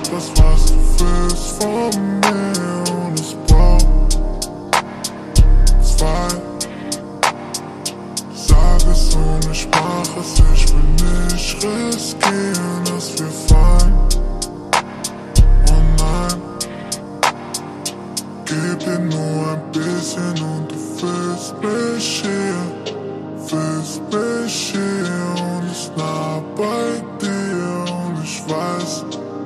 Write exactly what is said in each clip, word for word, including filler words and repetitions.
das, was du willst von mir, und es braucht zwei. Sag es und ich mach es, ich will nicht riskieren, dass wir fallen. Oh nein, gib dir nur ein bisschen und du willst mich hier, willst mich hier und ist nah bei dir, und ich weiß,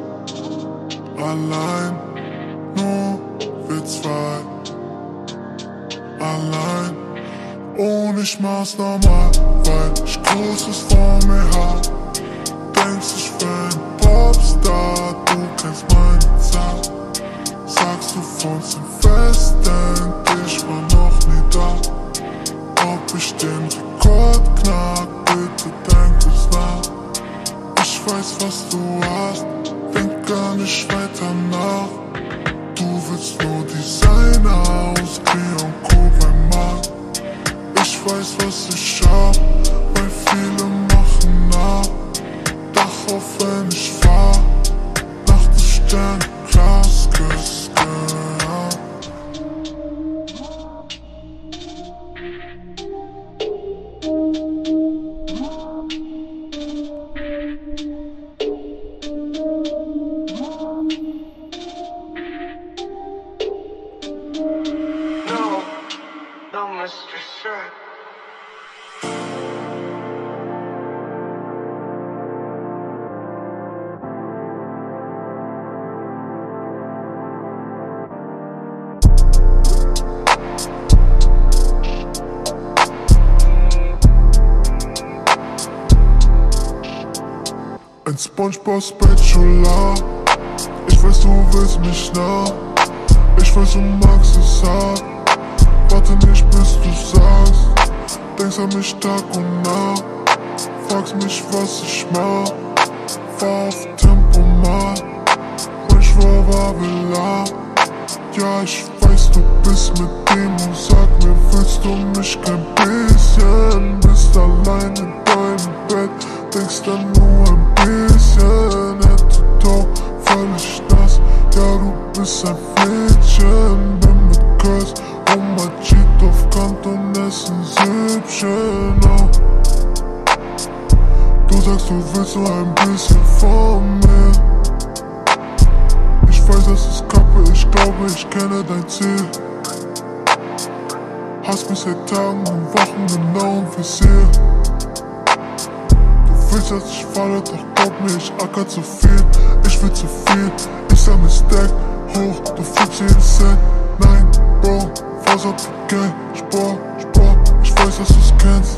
allein, nur wir zwei, allein. Und ich mach's normal, weil ich Großes vor mir hab. Denkst, ich wär ein Popstar, du kennst meine Zahl. Sagst du von Silvester, ich war noch nie da. Ob ich den Rekord knack, bitte denk es nach. Ich weiß, was du hast, denk gar nicht weiter nach. Du willst nur Designer aus P und Co. beim Markt. Ich weiß, was ich hab, weil viele machen nach. Dach auf, wenn ich fahr, nach der Sternglasküste, ja. No, no mystery, sir. Ein SpongeBob Spatula. Ich weiß, du willst mich nah. Ich weiß, du magst es hart. Warte nicht, bis du sagst. Denkst an mich Tag und Nacht. Fragst mich, was ich mach. Fahr auf Tempomat. Manchmal war Villa. Ja, ich weiß, du bist mit dem und sag mir, willst du mich kein bisschen? Bist allein in deinem Bett, denkst dann nur ein bisschen. Hätte doch völlig nass, ja, du bist ein Mädchen. Bin mit Curse und Machito auf Kant und essen Süppchen, oh. Du sagst, du willst nur ein bisschen von mir. Ich weiß, das ist Kappe, ich glaube, ich kenne dein Ziel. Hast mich seit Tagen und Wochen genau im Visier. Du willst, dass ich falle, doch glaub mir, ich acker zu viel. Ich will zu viel, ich sammle Stack hoch, du fühlst jeden Cent. Nein, Bro, was up, Gang, Sport, Sport, ich weiß, dass du's kennst,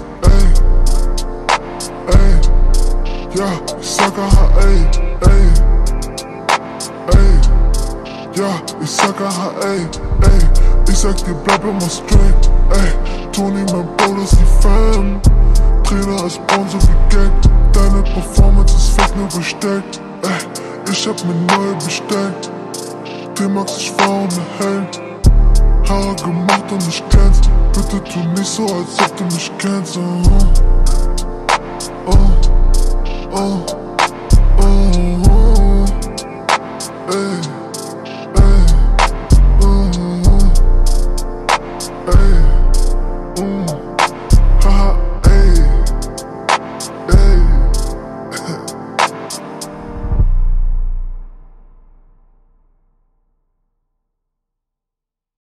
ey, ey, ja, ich sag aha, ey, ey, ey. Ja, ich sag aha, ey, ey. Ich sag dir, bleib immer straight, ey. Toni, mein Bro, das ist die Fam. Trainer ist braun, so wie Geld. Deine Performance ist fake, nur bestellt, ey. Ich hab mir neue bestellt. D-Max, ich war ohne Helm. Haare gemacht und ich glänz. Bitte tu nicht so, als ob du mich kennst, oh, oh, oh.